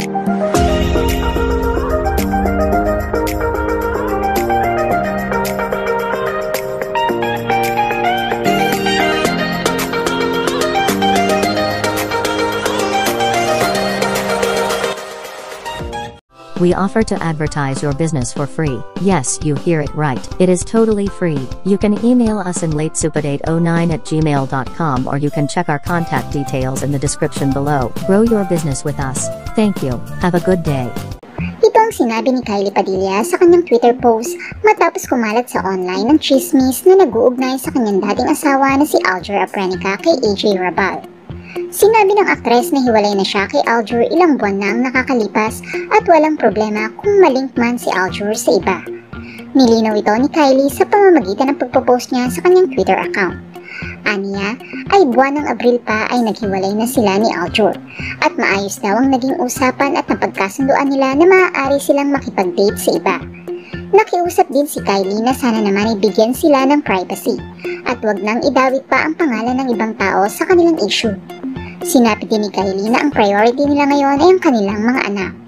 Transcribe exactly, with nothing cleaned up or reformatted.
We offer to advertise your business for free. Yes, you hear it right. It is totally free. You can email us in late super eight oh nine at gmail dot com or you can check our contact details in the description below. Grow your business with us. Thank you. Have a good day. Ito ang sinabi ni Kylie Padilla sa kanyang Twitter post matapos kumalat sa online ng chismis na nag-uugnay sa kanyang dating asawa na si Aljur Brenica kay A J Rabal. Sinabi ng aktres na hiwalay na siya kay Aljur ilang buwan na ang nakakalipas at walang problema kung malink man si Aljur sa iba. Nilinaw ito ni Kylie sa pamamagitan ng pagpopost niya sa kanyang Twitter account. Aniya ay buwan ng Abril pa ay naghiwalay na sila ni Aljur at maayos daw ang naging usapan at napagkasunduan nila na maaari silang makipag-date sa iba. Nakiusap din si Kylie na sana naman ibigyan sila ng privacy at wag nang idawit pa ang pangalan ng ibang tao sa kanilang issue. Sinabi din ni Kylie na ang priority nila ngayon ay ang kanilang mga anak.